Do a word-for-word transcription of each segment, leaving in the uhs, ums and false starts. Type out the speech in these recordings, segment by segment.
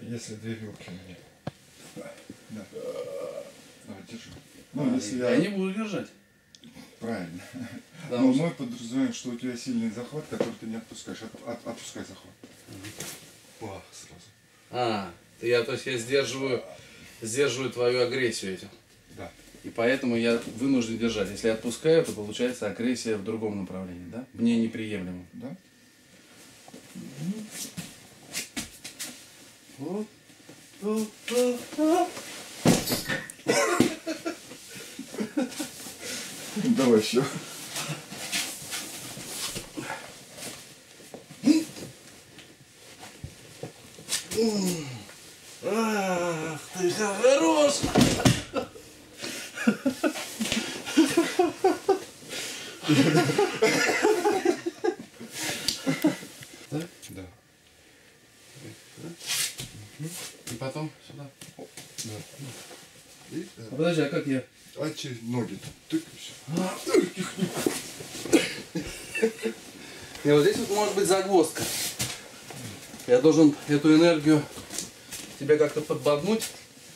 если две вилки у меня. Да. Давай, держи. Ну, а, если я... я не буду держать. Правильно. Да, но может... мы подразумеваем, что у тебя сильный захват, который ты не отпускаешь. От, от, отпускай захват. Угу. О, сразу. А, я, то есть я сдерживаю, сдерживаю твою агрессию этим. Да. И поэтому я вынужден держать. Если я отпускаю, то получается агрессия в другом направлении, да? Мне неприемлемо. Да. Вот. Вот. Вот. Вот. Давай еще. Ах, ты хорош! Так? Да. И потом сюда. О, да. И, да. А подожди, а как я? А через ноги тыкаешь. И вот здесь вот может быть загвоздка. Я должен эту энергию тебе как-то подбоднуть.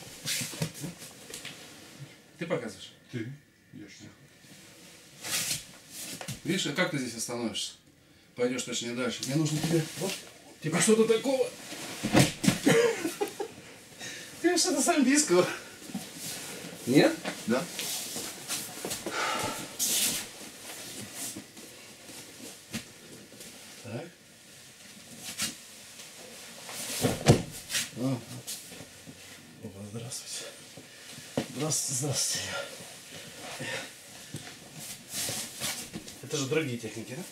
Ты показываешь? Ты. Я ж не. Видишь, а как ты здесь остановишься? Пойдешь точнее дальше. Мне нужно тебе вот, типа что-то такого. Ты что-то с олимпийского. Нет? Да. Так. О, опа, здравствуйте. Здравствуйте, здравствуйте. Это же другие техники, да?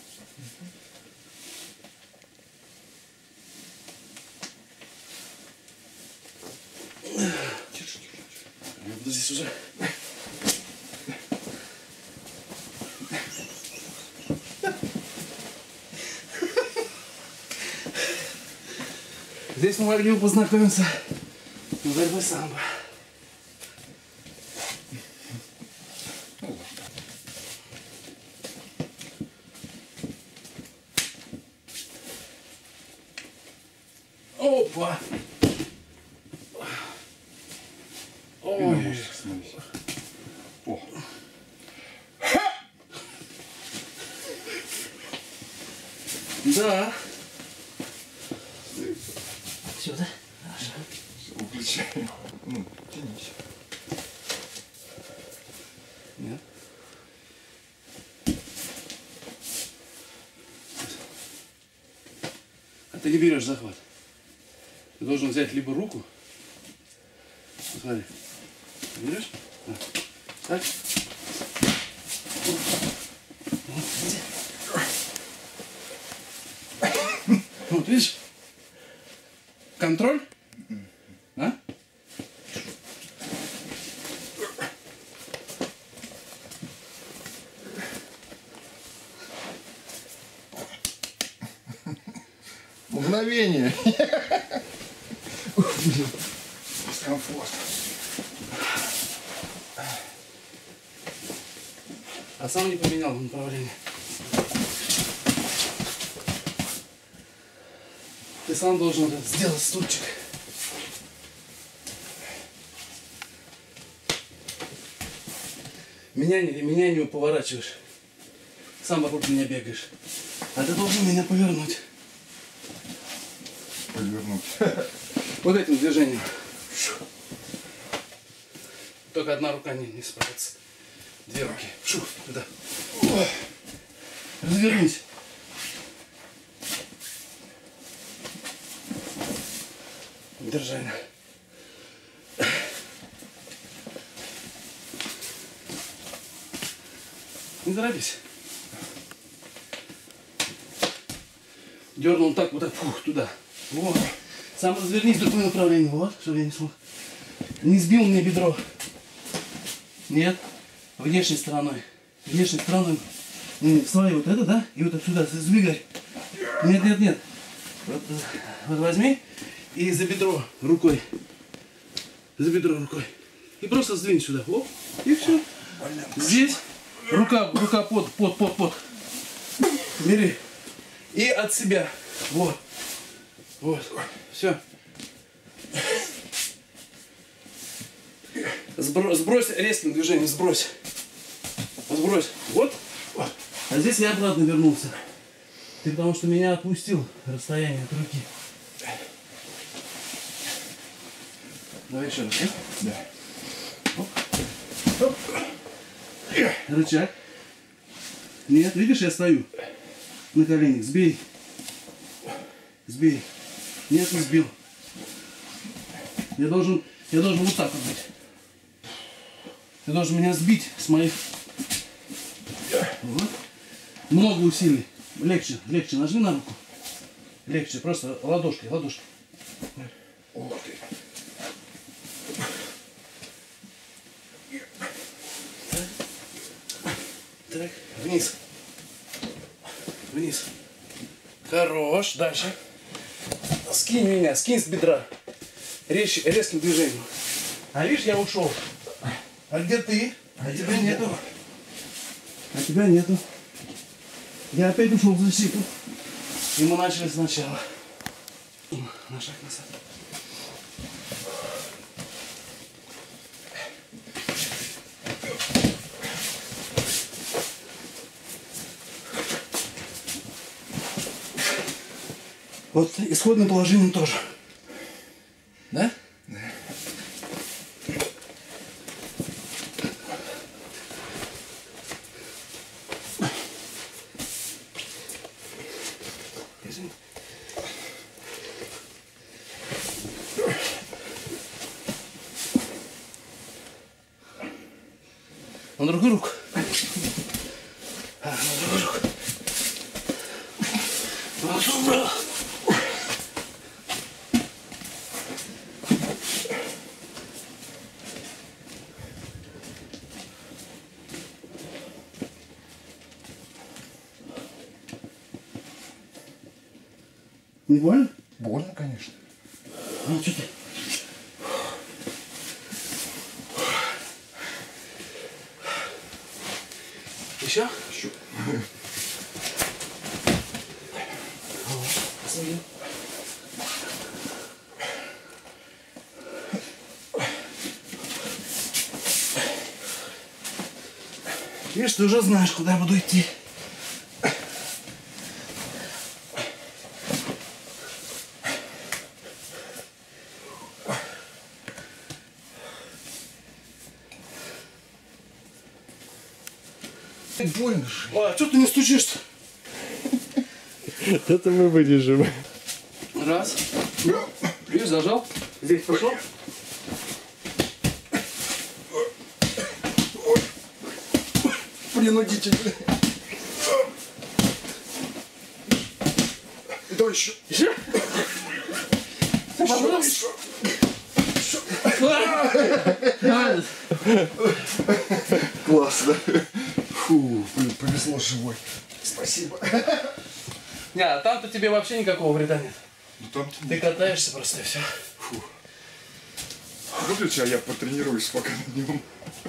Держи, держи. Я буду здесь уже. Здесь мы могли бы познакомиться с борьбой самбо. Опа! Ой! О! Да. Все, да? Хорошо. Выключаем. Ну, тянись. Нет. А ты не берешь захват. Ты должен взять либо руку. Смотри. Берешь? Да. Так. Вот, видишь? Контроль? А? Мгновение. Дискомфорт. А сам не поменял направление. Ты сам должен это сделать, стульчик. Меня не, меня не поворачиваешь. Сам вокруг меня бегаешь. А ты должен меня повернуть. Повернуть. Вот этим движением. Только одна рука не, не справится. Две руки. Шу, туда. Развернись. Держи. Не торопись. Дернул так, вот так, фух, туда. Вот. Сам развернись в другое направление. Вот, чтобы я не смог. Не сбил мне бедро. Нет. Внешней стороной. Внешней стороной. Не, смотри, вот это, да? И вот отсюда сдвигай. Нет, нет, нет. Вот, вот возьми и за бедро рукой. За бедро рукой. И просто сдвинь сюда. Оп. И все. Здесь рука, рука под, под, под, под. Бери. И от себя. Вот. Вот. Все. Сбрось, сбрось резким движением, сбрось. Сбрось. Вот. А здесь я обратно вернулся. Ты потому что меня отпустил расстояние от руки. Давай еще раз. Да. Оп. Оп. Рычаг. Нет, видишь, я стою на коленях. Сбей. Сбей. Нет, не сбил. Я должен, я должен вот так вот быть. Ты должен меня сбить с моих... Вот. Много усилий. Легче, легче. Нажми на руку. Легче. Просто ладошкой, ладошкой. Ух ты. Так, вниз. Вниз. Хорош. Дальше. Скинь меня, скинь с бедра. Резь, резким движением. А видишь, я ушел. А где ты? А тебя нету. А тебя нету. Я опять ушел в защиту. И мы начали сначала. На шаг назад. Вот исходное положение тоже. Да? Да. Извини. На другую руку. А, на другую руку. Убрал. Не больно? Больно, конечно. Ну, что ты? Еще? Еще. Посмотри. Видишь, ты уже знаешь, куда я буду идти. Больно же. А, что ты не стучишь-то? Это мы вырежем. Раз. Видишь, зажал. Здесь пошел. Принудительно. Давай еще. Еще? Пожалуйста. Классно. Фу, блин, повезло живой. Спасибо. Не, а там-то тебе вообще никакого вреда нет. Ну там Ты катаешься просто и все. Фу. Выключи, а я потренируюсь пока на нем.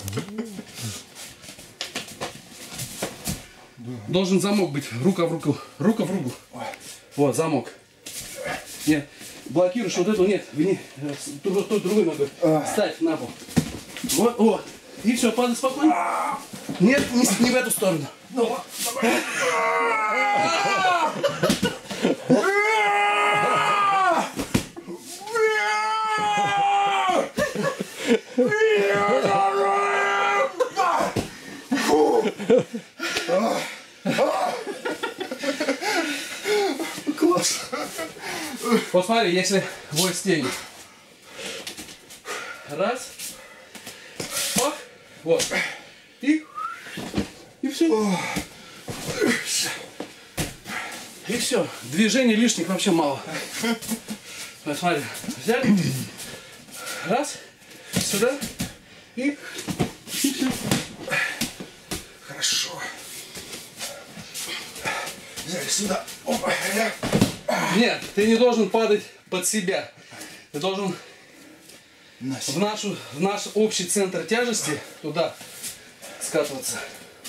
Должен замок быть. Рука в руку. Рука в руку. Вот, замок. Нет. Блокируешь вот эту, нет, вини, той, той другой ногой. Ставь на пол. Вот, вот. И все, падай спокойно. Нет, не, не в эту сторону. Ну, давай. Класс. Вот смотри, если бой с тенью. Раз. Оп. Вот. И. И все. И все. Движений лишних вообще мало. Вот смотри. Взяли. Раз. Сюда. И. И все. Хорошо. Взяли сюда. Опа. Нет, ты не должен падать под себя. Ты должен Настя. в, нашу, в наш общий центр тяжести туда скатываться.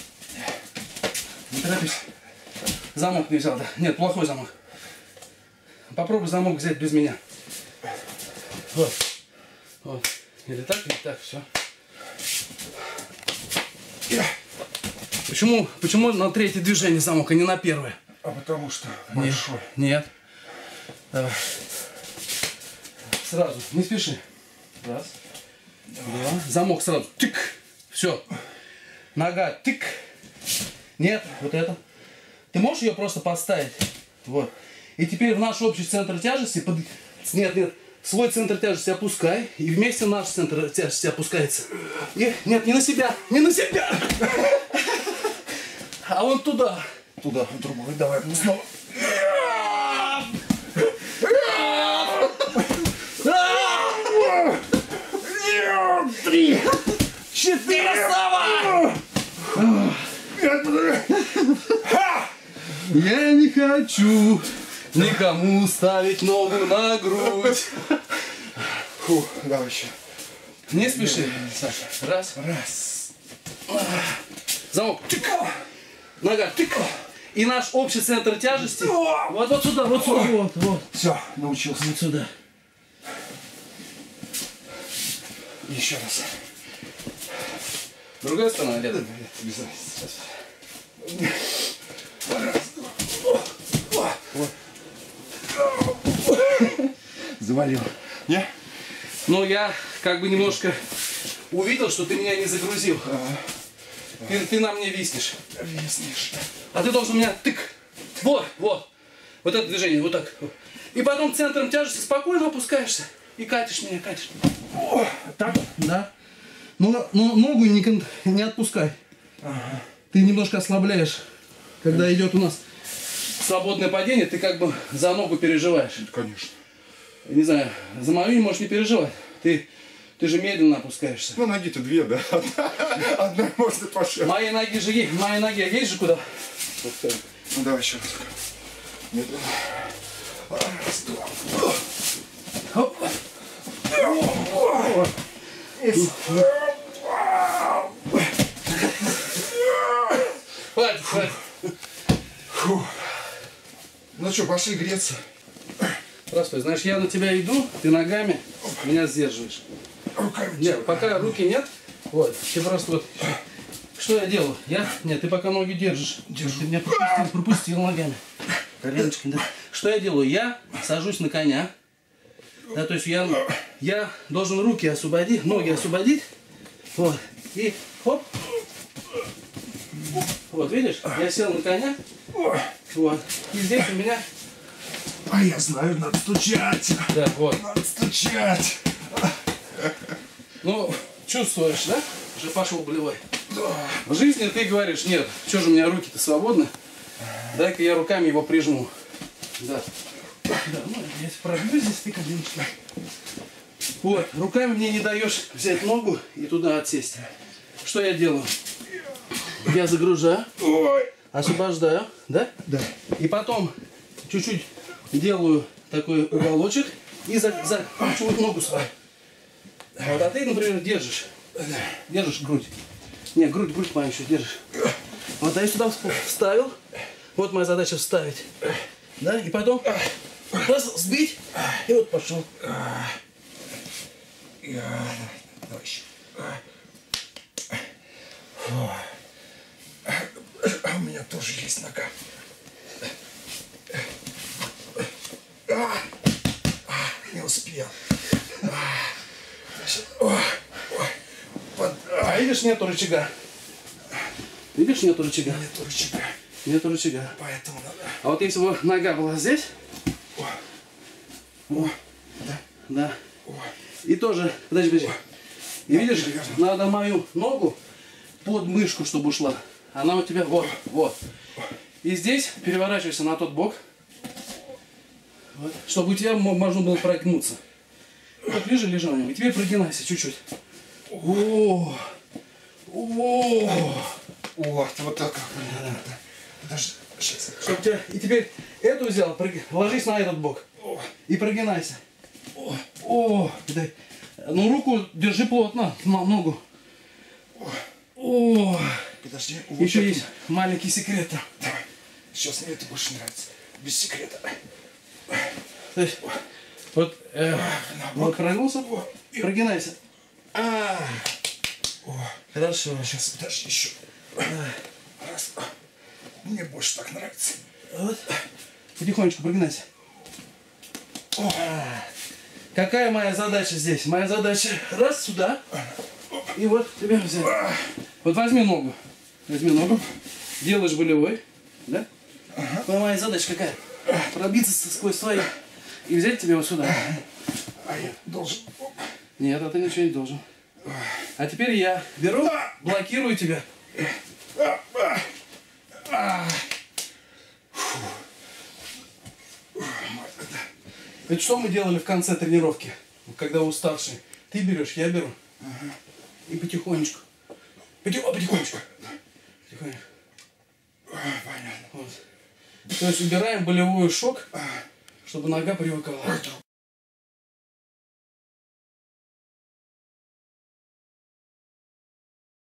Не торопись. Замок не взял, да? Нет, плохой замок. Попробуй замок взять без меня. Вот. Вот. Или так, или так, все. Почему, почему на третье движение замок, а не на первое? А потому что Нет. большой. Нет. Давай. Сразу, не спеши. Раз. Два. Замок сразу. Тык. Все. Нога. Тык. Нет. Вот это. Ты можешь ее просто подставить? Вот. И теперь в наш общий центр тяжести... Под... Нет, нет. Свой центр тяжести опускай. И вместе наш центр тяжести опускается. И... Нет, не на себя. Не на себя. А вон туда. Туда, другой. Давай снова. Три. Четыре. Красава! Я не хочу никому ставить ногу на грудь. Фу, давай еще. Не спеши, Саша. Раз. Раз. Замок. Тык. Нога. Тык. И наш общий центр тяжести. Вот, вот сюда, вот сюда. Вот, вот. Все, научился. Вот сюда. Еще раз. Другая сторона, Нет, рядом. нет, без разницы. Раз, два. Вот. Завалил. Не? Ну, я как бы немножко увидел, что ты меня не загрузил. Ты, ты на мне виснешь. Виснешь. А ты должен меня тык. Вот, вот. Вот это движение, вот так. И потом центром тяжести спокойно опускаешься. И катишь меня, катишь. О, так? Да. Но, но ногу не, кон- не отпускай. Ага. Ты немножко ослабляешь. Когда идет у нас свободное падение, ты как бы за ногу переживаешь. Конечно. Не знаю, за мою не можешь не переживать. Ты, ты же медленно опускаешься. Ну, ноги-то две, да? Одна, одна можно пошел. Мои ноги же есть, мои ноги есть же куда? Ну, давай еще раз. Медленно. Раз, два. Хоп. Хватит, хватит. Фу. Ну что, пошли греться. Простой, знаешь, я на тебя иду, ты ногами меня сдерживаешь. Руками. Нет, пока руки нет, вот, ты просто вот, что я делаю? Я, нет, ты пока ноги держишь. Держу. Ты меня пропустил, пропустил ногами. Коленочками, да. Что я делаю? Я сажусь на коня. Да, то есть я, я должен руки освободить, ноги освободить. Вот. И хоп. Вот, видишь? Я сел на коня. Вот. И здесь у меня... А я знаю, надо стучать. Да, вот. Надо стучать. Ну, чувствуешь, да? Уже пошел болевой. В жизни ты говоришь, нет, что же у меня руки-то свободны? Дай-ка я руками его прижму. Да. Да, ну, я пробью здесь ты коленочки. Вот, руками мне не даешь взять ногу и туда отсесть. Что я делаю? Я загружаю, Ой. освобождаю, да? Да. И потом чуть-чуть делаю такой уголочек и за, закручиваю ногу свою. Вот, а ты, например, держишь. Держишь грудь. Нет, грудь, грудь мою еще держишь. Вот, а я сюда вставил. Вот моя задача вставить. Да, и потом раз сбить, и вот пошел. Давай еще. А у меня тоже есть нога. Не успел. А видишь, нету рычага. Видишь, нету рычага. Нету рычага. Нету рычага. Поэтому надо. А вот если бы нога была здесь, О, да. да, О. и тоже, подожди, подожди. И видишь, переверну. надо мою ногу под мышку, чтобы ушла. Она у тебя вот, вот. И здесь переворачивайся на тот бок, вот, чтобы у тебя мо- можно было прогнуться. Вот лежи, лежи на нем. И теперь прогинайся чуть-чуть. О, о, Вот, вот так. Подожди. Сейчас. Чтоб тебя... И теперь эту взял, проги- ложись на этот бок и прогинайся. О. О, дай. Ну руку держи плотно, на ногу. О, Подожди. Вот еще это. есть маленький секрет. Давай. Сейчас мне это больше нравится. Без секрета. То есть, вот, э, На вот бок. прогнулся, О. И- прогинайся. А. О, Хорошо. сейчас, подожди, еще. Раз. Мне больше так нравится. Вот. Потихонечку прогнайся. О. Какая моя задача здесь? Моя задача раз сюда. И вот тебя взять. Вот возьми ногу. Возьми ногу. Делаешь болевой. Да? Ага. Моя задача какая? Пробиться сквозь твою. И взять тебя вот сюда. А я должен... Нет, а ты ничего не должен. А теперь я беру, блокирую тебя. Это что мы делали в конце тренировки, когда уставший? Ты берешь, я беру. Ага. И потихонечку. Потих... О, потихонечку. Потихонечку. Понятно. Вот. То есть убираем болевой шок, чтобы нога привыкала.